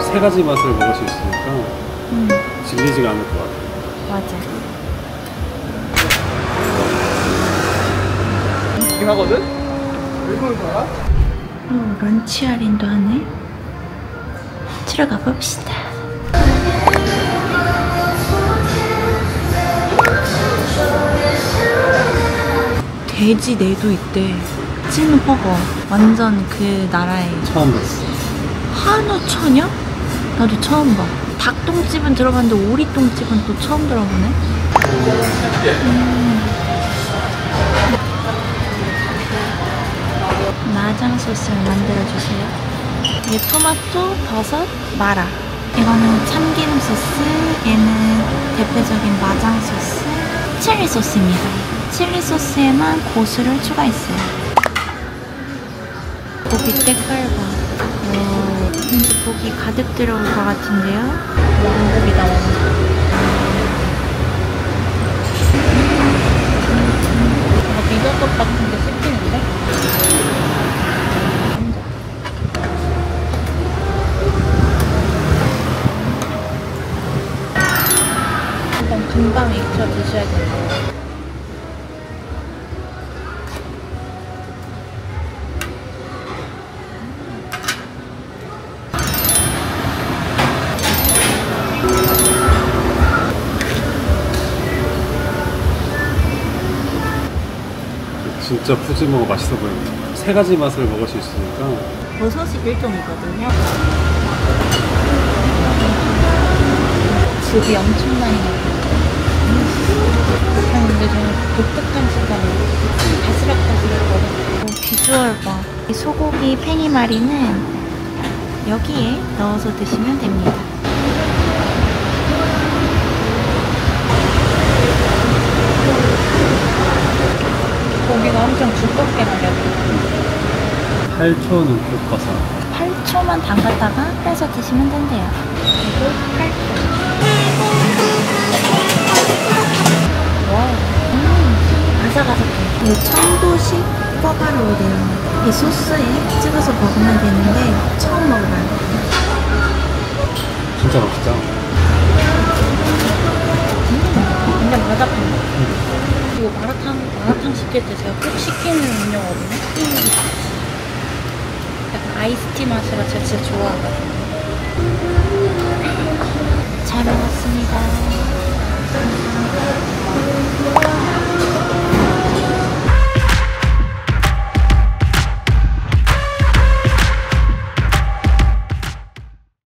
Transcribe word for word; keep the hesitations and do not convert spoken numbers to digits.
세 가지 맛을 먹을 수 있으니까 음. 질리지가 않을 것 같아. 맞아. 이긴 하거든? 왜 이걸 봐? 어, 런치 할인도 하네. 들어가 봅시다. 돼지 내도 있대. 찐버거. 완전 그 나라의 처음 봤어. 한우 천엽? 나도 처음 봐. 닭똥집은 들어봤는데 오리똥집은 또 처음 들어보네. 음. 마장 소스를 만들어주세요. 이게 토마토, 버섯, 마라. 이거는 참기름 소스, 얘는 대표적인 마장 소스, 칠리 소스입니다. 칠리 소스에만 고수를 추가했어요. 고기 때깔 봐. 오, 왠지 고기 가득 들어올 것 같은데요? 왕고기다, 왕고기. 아, 미더떡 같은 게 씹히는데? 일단 금방 익혀 드셔야 돼요. 진짜 푸짐하고 맛있어 보인다. 세 가지 맛을 먹을 수 있으니까. 버섯이 일종이거든요. 즙이 엄청 많이 나요. 근데 저는 독특한 식감이에요. 바스락바스락거려. 비주얼 봐. 이 소고기 팽이마리는 여기에 넣어서 드시면 됩니다. 고기가 엄청 두껍게 말려요. 팔 초 눈꽃 버섯. 팔 초만 담갔다가 빼서 드시면 된대요. 그리고 팔 초. 와우. 음, 아삭아삭해. 이 청도식 꿔바로우래요. 이 소스에 찍어서 먹으면 되는데 처음 먹어봐요. 진짜 맛있다. 음, 완전 바삭한 거. 음. 이거 마라탕, 마라탕 시킬 때 제가 꼭 시키는 음료거든요. 약간 아이스티 맛이라 제가 진짜 좋아하거든요. 잘 먹었습니다.